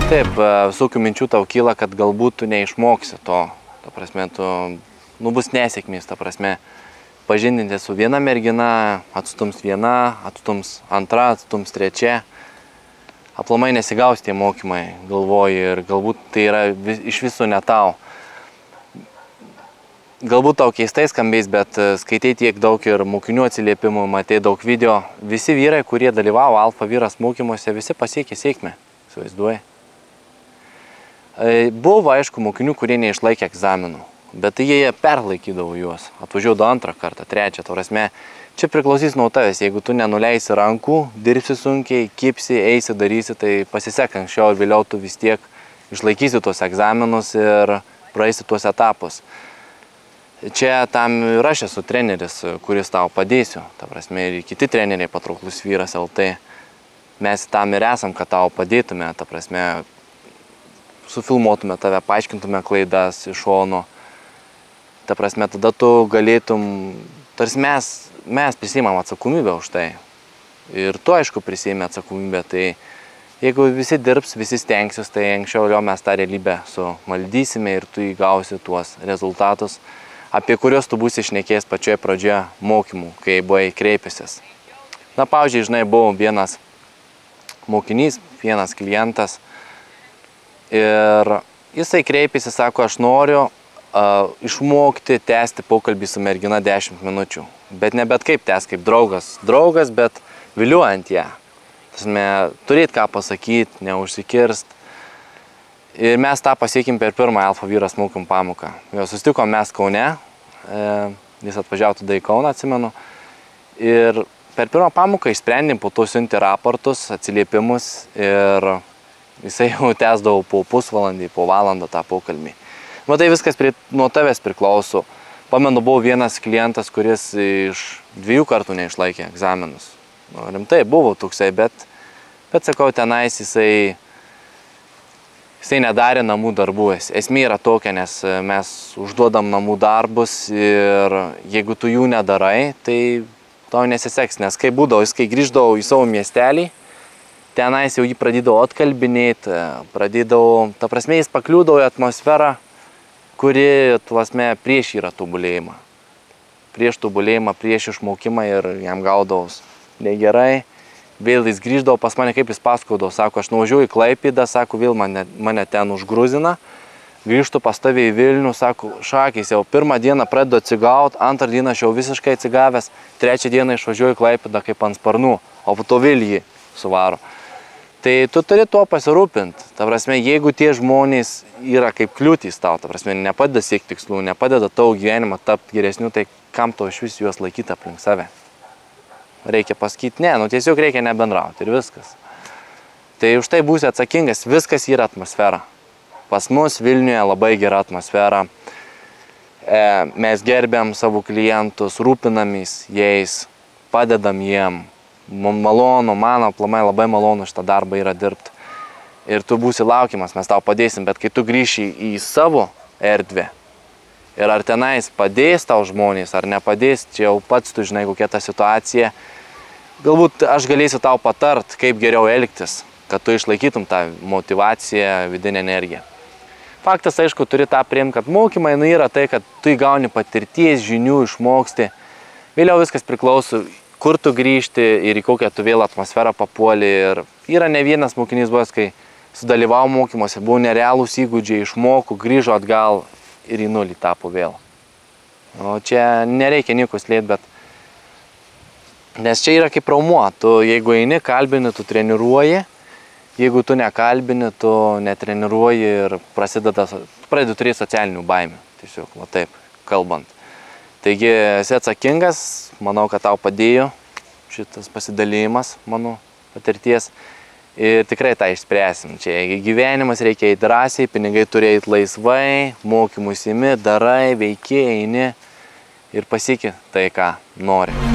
Taip, visokių minčių tau kyla, kad galbūt tu neišmoksi to. Ta prasme, bus nesėkmės, ta prasme, pažindinti su viena mergina, atstums viena, atstums antra, atstums trečia. Aplamai nesigaus tie mokymai, galvoji, ir galbūt tai yra iš viso ne tau. Galbūt tau keistai skambės, bet skaitai tiek daug ir mokinių atsiliepimų, matai daug video. Visi vyrai, kurie dalyvavo Alfa vyras mokymuose, visi pasiekė sėkmę, įsivaizduoji. Buvo, aišku, mokinių, kurie neišlaikė egzaminų, bet jie perlaikydavo juos, atvažiuodavo antrą kartą, trečią, prasme. Čia priklausys nuo tavęs, jeigu tu nenuleisi rankų, dirbsi sunkiai, kipsi, eisi, darysi, tai pasisek anksčiau ir vėliau tu vis tiek išlaikysi tuos egzaminus ir praeisi tuos etapus. Čia tam ir aš esu treneris, kuris tau padėsiu, ta prasme, ir kiti treneriai Patrauklus vyras LT. Mes tam ir esam, kad tau padėtume, ta prasme, sufilmuotume tave, paaiškintume klaidas iš šono. Ta prasme, tada tu galėtum, tarsi mes prisiimam atsakomybę už tai. Ir tu, aišku, prisiimi atsakomybę. Tai jeigu visi dirbs, visi stengsis, tai anksčiau vėliau mes tą realybę suvaldysime ir tu įgausi tuos rezultatus, apie kuriuos tu būsi šnekėjęs pačioje pradžioje mokymų, kai buvai kreipęsis. Na, pavyzdžiui, žinai, buvo vienas mokinys, vienas klientas ir jisai kreipėsi, sako, aš noriu išmokti tęsti pokalbį su mergina 10 minučių. Bet ne bet kaip tęs, kaip draugas, bet viliuojant ją. Turėt ką pasakyti, neužsikirst. Ir mes tą pasiekim per pirmą Alfa vyras mokymų pamoką. Susitikom mes Kaune, jis atvažiavo tada į Kauną, atsimenu. Ir per pirmą pamoką išsprendėm, po to siuntė raportus, atsiliepimus ir jisai jau tęsdavo po pusvalandį, po valandą tą pokalbį. Matai, viskas nuo tavęs priklauso. Pamenu, buvo vienas klientas, kuris iš 2 kartų neišlaikė egzaminus. Rimtai buvo toksai, bet sakau, tenais jisai nedarė namų darbų. Esmė yra tokia, nes mes užduodam namų darbus ir jeigu tu jų nedarai, tai tau nesiseks. Nes kai būdavo, kai grįždavo į savo miestelį, tenais jau jį pradėdavo atkalbinėti, ta prasme, jis pakliūdavo į atmosferą, kuri, prieš yra tobulėjimą. Prieš tobulėjimą, prieš išmokimą ir jam gaudavos negerai. Vėl jis grįždavo pas mane, kaip jis pasakodavo, sako, aš nuvažiuoju į Klaipėdą, sako, vėl mane ten užgruzina. Grįžtu pas tave į Vilnių, sako, šakės, jau pirmą dieną pradedu atsigauti, antrą dieną aš jau visiškai atsigavęs, trečią dieną išvažiuoju į Klaipėdą kaip ant sparnų, o po to vėl jį suvaro. Tai tu turi tuo pasirūpinti. Ta prasme, jeigu tie žmonės yra kaip kliūtys tau, ta prasme, nepadeda siekti tikslų, nepadeda tavo gyvenimą tapti geresniu, tai kam to iš vis juos laikyti aplink save? Reikia pasakyti, ne, tiesiog reikia nebendrauti ir viskas. Tai už tai būsi atsakingas, viskas yra atmosfera. Pas mus Vilniuje labai gera atmosfera. Mes gerbiam savo klientus, rūpinamės jais, padedam jiem. Malonu, man aplamai labai malonu šitą darbą yra dirbti. Ir tu būsi laukiamas, mes tau padėsim, bet kai tu grįši į savo erdvę ir ar tenais padės tau žmonės, ar nepadės, čia jau pats tu žinai, kokia ta situacija. Galbūt aš galėsiu tau patart, kaip geriau elgtis, kad tu išlaikytum tą motivaciją, vidinę energiją. Faktas, aišku, turi tą priimti, kad mokymai yra tai, kad tu įgauni patirties, žinių, išmoksti. Vėliau viskas priklauso, kur tu grįžti ir į kokią tu vėl atmosferą papuoli. Ir yra ne vienas mokinys buvęs, kai sudalyvavo mokymuose, buvo nerealūs įgūdžiai, išmoko, grįžo atgal ir į nulį tapo vėl. O čia nereikia nieko slėpti, bet nes čia yra kaip raumuo. Tu, jeigu eini, kalbini, tu treniruoji, jeigu tu nekalbini, tu netreniruoji ir pradedi turėti socialinių baimių, tiesiog, va taip, kalbant. Taigi esi atsakingas, manau, kad tau padėjo šitas pasidalymas mano patirties ir tikrai tą išspręsim. Čia gyvenimas reikia eiti drąsiai, pinigai turi eiti laisvai, mokymus imi, darai, veiki, eini ir pasieki tai, ką nori.